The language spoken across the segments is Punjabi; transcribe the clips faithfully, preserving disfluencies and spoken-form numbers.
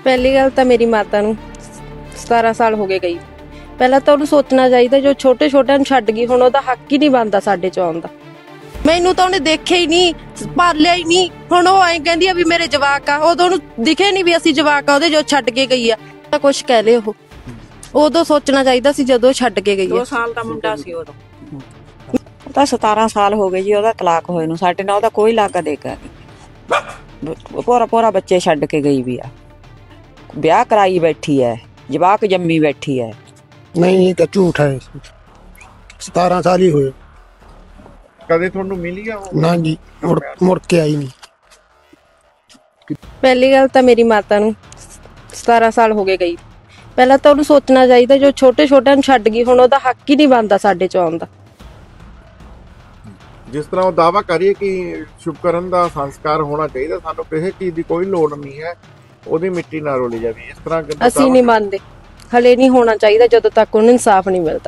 पहली गल तो मेरी माता नूं सतारह साल हो गए गई। पहला तो उन्हें सोचना चाहिए जो छोटे छोटे छड्ड गई, हुण ओहदा हक ही नहीं बनता साडे च आउण दा। मैनूं तां उन्हें देखे ही नहीं, पालिया ही नहीं। हुण ओह ऐ कहंदी आ भी मेरे जवाक आ, उदों उहनूं दिखे नहीं भी असीं जवाक आ ओहदे जो छड्ड के गई आ। तां कुछ कह ले ओह, उदों सोचना चाहिए सी जदों छड्ड के गई। दो साल दा मुंडा सी उदों, ਤਾਂ सतारह साल हो गए जी ਉਹਦਾ ਤਲਾਕ ਹੋਏ ਨੂੰ। ਸਾਡੇ ਨਾਲ ਉਹਦਾ ਕੋਈ ਲਾਗਾ ਦੇਗਾ ਨਹੀਂ। ਪੂਰਾ ਪੂਰਾ ਬੱਚੇ ਛੱਡ ਕੇ ਗਈ ਵੀ ਆ, ਵਿਆਹ ਕਰਾਈ ਬੈਠੀ ਐ, ਜਵਾਕ ਜੰਮੀ ਬੈਠੀ ਐ। नहीं तो झूठ है, सतारह साल ही हुए। कदे तुहानू मिली आ? ना जी, मुड़ मुड़ के आई नहीं। पहली गल तो मेरी माता नूं सतारह साल हो गए गई। पहला तो उन्हें सोचना चाहिए जो छोटे छोटे छड्ड गई, हुण ओहदा हक ही नहीं बनता साडे च आउण दा। जिस तरह वो दावा करिए कि शुभकरण का संस्कार होना चाहिए, सानू किसी चीज की कोई लोड़ नहीं है, ओदी मिट्टी ना रोली जाए, इस तरह ਅਸੀਂ नहीं मानते। हले नहीं होना चाहिए जदों तक उन्हें इंसाफ नहीं मिलता।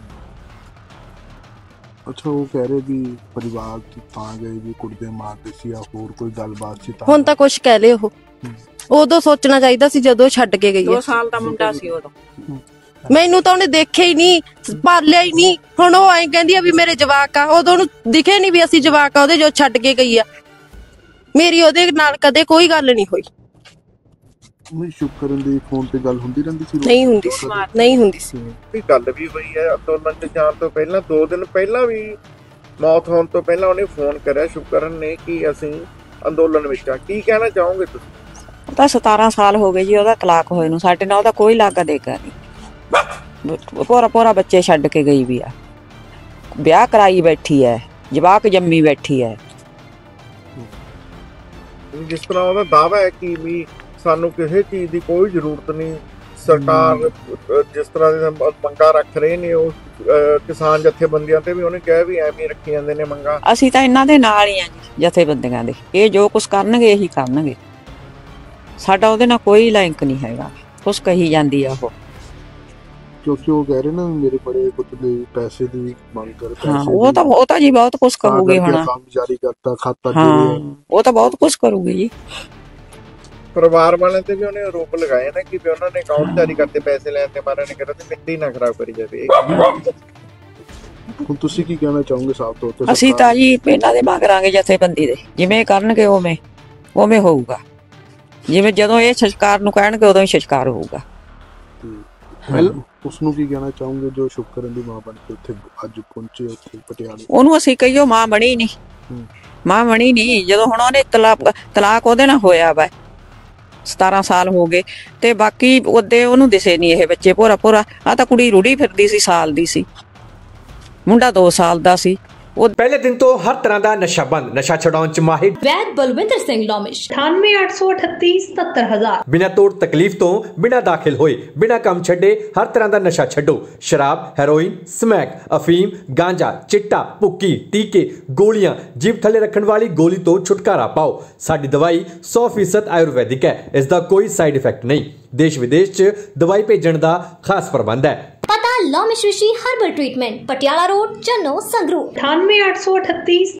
अच्छा, वो कह रहे भी परिवार ਤਾਂ ਗਏ ਵੀ ਕੁੜੀ ਦੇ ਮਾਰਦੇ ਸੀ ਜਾਂ ਹੋਰ ਕੋਈ ਗੱਲਬਾਤ ਸੀ? ਹੁਣ ਤਾਂ ਕੁਝ ਕਹਿ ਲਿਓ, ਉਹ ਉਦੋਂ ਸੋਚਣਾ ਚਾਹੀਦਾ ਸੀ ਜਦੋਂ ਛੱਡ ਕੇ ਗਈ। ਦੋ ਸਾਲ ਦਾ ਮੁੰਡਾ ਸੀ ਉਦੋਂ, ਮੈਨੂੰ ਤਾਂ ਉਹਨੇ ਦੇਖਿਆ ਹੀ ਨਹੀਂ, ਪਾਲਿਆ ਹੀ ਨਹੀਂ। ਹੁਣ ਉਹ ਐਂ ਕਹਿੰਦੀ ਆ ਵੀ ਮੇਰੇ ਜਵਾਕ ਆ, ਉਦੋਂ ਉਹਨੂੰ ਦਿਖੇ ਨਹੀਂ ਵੀ ਅਸੀਂ ਜਵਾਕ ਆ ਉਹਦੇ ਜੋ ਛੱਡ ਕੇ ਗਈ ਆ। ਮੇਰੀ ਉਹਦੇ ਨਾਲ ਕਦੇ ਕੋਈ ਗੱਲ ਨਹੀਂ ਹੋਈ। ਨਹੀਂ, ਸ਼ੁਭਕਰਨ ਦੀ ਫੋਨ ਤੇ ਗੱਲ ਹੁੰਦੀ ਰਹਿੰਦੀ ਸੀ? ਨਹੀਂ ਹੁੰਦੀ ਸੀ, ਨਹੀਂ ਹੁੰਦੀ ਸੀ। ਇਹ ਗੱਲ ਵੀ ਹੋਈ ਹੈ ਅੰਦੋਲਨ ਚ ਜਾਣ ਤੋਂ ਪਹਿਲਾਂ, ਦੋ ਦਿਨ ਪਹਿਲਾਂ ਵੀ ਮੌਤ ਹੋਣ ਤੋਂ ਪਹਿਲਾਂ ਉਹਨੇ ਫੋਨ ਕਰਿਆ ਸ਼ੁਭਕਰਨ ਨੇ ਕਿ ਅਸੀਂ ਅੰਦੋਲਨ ਵਿੱਚ ਆ। ਕੀ ਕਹਿਣਾ ਚਾਹੋਗੇ ਤੁਸੀਂ? ਤਾਂ सतारह ਸਾਲ ਹੋ ਗਏ ਜੀ ਉਹਦਾ ਤਲਾਕ ਹੋਏ ਨੂੰ। ਸਾਡੇ ਨਾਲ ਉਹਦਾ ਕੋਈ ਲਾਗਾ ਦੇਗਾ ਨਹੀਂ। ਪੂਰਾ ਪੂਰਾ ਬੱਚੇ ਛੱਡ ਕੇ ਗਈ ਵੀ ਆ, ਵਿਆਹ ਕਰਾਈ ਬੈਠੀ ਐ, ਜਵਾਕ ਜੰਮੀ ਬੈਠੀ ਐ। ਜਿਸ ਤਰ੍ਹਾਂ ਉਹਦਾ ਦਾਵਾ ਹੈ ਕਿ ਵੀ ਸਾਨੂੰ ਕਿਸੇ ਚੀਜ਼ ਦੀ ਕੋਈ ਜ਼ਰੂਰਤ ਨਹੀਂ, ਸਰਕਾਰ ਜਿਸ ਤਰ੍ਹਾਂ ਦੀਆਂ ਮੰਗਾਂ ਰੱਖ ਰਹੇ ਨੇ ਉਹ ਕਿਸਾਨ ਜਥੇਬੰਦੀਆਂ ਤੇ ਵੀ ਉਹਨੇ ਕਿਹਾ ਵੀ ਐਵੇਂ ਹੀ ਰੱਖੀ ਜਾਂਦੇ ਨੇ ਮੰਗਾਂ। ਅਸੀਂ ਤਾਂ ਇਹਨਾਂ ਦੇ ਨਾਲ ਹੀ ਆ ਜੀ, ਜਥੇਬੰਦੀਆਂ ਦੇ। ਇਹ ਜੋ ਕੁਛ ਕਰਨਗੇ ਇਹੀ ਕਰਨਗੇ, ਸਾਡਾ ਉਹਦੇ ਨਾਲ ਕੋਈ ਲਿੰਕ ਨਹੀਂ ਹੈਗਾ। ਕੁਛ ਕਹੀ ਜਾਂਦੀ ਆ ਉਹ, ਕਿਉਂਕਿ ਉਹ ਕਹਿ ਰਹੇ ਨਾ ਮੇਰੇ ਬੜੇ ਪੁੱਤ ਦੇ ਪੈਸੇ ਦੀ ਮੰਗ ਕਰ। ਹਾਂ, ਉਹ ਤਾਂ ਉਹ ਤਾਂ ਜੀ ਬਹੁਤ ਕੁਛ ਕਰੂਗੀ ਹੁਣ। ਕੰਮ ਜਾਰੀ ਕਰਤਾ, ਖਾਤਾ ਹਾਂ, ਉਹ ਤਾਂ ਬਹੁਤ ਕੁਛ ਕਰੂਗੀ ਜੀ। ਪਰਿਵਾਰ ਵਾਲਿਆਂ ਤੇ ਵੀ ਉਹਨੇ ਆਰੋਪ ਲਗਾਏ ਨਾ ਕਿ ਵੀ ਉਹਨਾਂ ਨੇ ਅਕਾਊਂਟ ਜਾਰੀ ਕਰਤੇ ਪੈਸੇ ਲੈਣ ਤੇ ਮਾਰਾ ਨੇ ਕਿਹਾ ਤੇ ਮਿੱਟੀ ਨਾ ਖਰਾਬ ਕਰੀ ਜਾਵੇ। ਹੁਣ ਤੁਸੀਂ ਕੀ ਕਹਿਣਾ ਚਾਹੋਗੇ ਸਾਫ਼ ਤੌਰ ਤੇ? ਅਸੀਂ ਤਾਂ ਜੀ ਇਹਨਾਂ ਦੇ ਮੰਗਾਂਗੇ ਜਥੇਬੰਦੀ ਦੇ, ਜਿਵੇਂ ਕਰਨਗੇ ਉਵੇਂ ਉਵੇਂ ਹੋਊਗਾ। ਜਿਵੇਂ ਜਦੋਂ ਇਹ ਸੰਸਕਾਰ ਨੂੰ ਕਹਿਣਗੇ ਉਦੋਂ ਹੀ ਸੰਸਕਾਰ ਹੋਊਗਾ। ਉਸਨੂੰ ਕੀ ਕਹਿਣਾ ਚਾਹੋਗੇ ਜੋ ਸ਼ੁਭਕਰਨ ਦੀ ਮਾਂ ਬਣ ਕੇ ਉੱਥੇ ਅੱਜ ਪਹੁੰਚੇ ਉੱਥੇ ਪਟਿਆਲੇ? ਉਹਨੂੰ ਅਸੀਂ ਕਹੀਓ ਮਾਂ ਬਣੀ ਨਹੀਂ, ਮਾਂ ਬਣੀ ਨਹੀਂ। ਜਦੋਂ ਹੁਣ ਉਹਨੇ ਤਲਾਕ ਤਲਾਕ ਉਹਦੇ ਨਾਲ ਹੋਇਆ ਵਾ, ਸਤਾਰਾਂ ਸਾਲ ਹੋ ਗਏ ਤੇ ਬਾਕੀ ਉਹਦੇ ਉਹਨੂੰ ਦਿਸੇ ਨਹੀਂ ਇਹ ਬੱਚੇ। ਪੂਰਾ ਪੂਰਾ ਆ ਤਾਂ ਕੁੜੀ ਰੁੜੀ ਫਿਰਦੀ ਸੀ, ਸਾਲ ਦੀ ਸੀ, ਮੁੰਡਾ ਦੋ ਸਾਲ ਦਾ ਸੀ। पहले दिन तो हर तरह का नशा बंद, नशा छुड़ाउण च माहिर वैद बलविंदर सिंह लोमिश अठानवे अठ सौ अठत्ती सत्तर हजार। बिना तोड़ तकलीफ तो बिना दाखिल होए बिना काम छड्डे हर तरह का नशा छड्डो। शराब, हेरोइन, स्मैक, अफीम, गांजा, चिट्टा, भुक्की, टीके, गोलियां, जीभ थले रखने वाली गोली तो छुटकारा पाओ। साडी दवाई सौ फीसद आयुर्वैदिक है, इसका कोई साइड इफेक्ट नहीं। देश विदेश च दवाई भेजण दा खास प्रबंध है। पता Lomish Rishi herbal treatment, Patiala road, Channo, Sangrur. अठानवे अठ सौ अठत्ती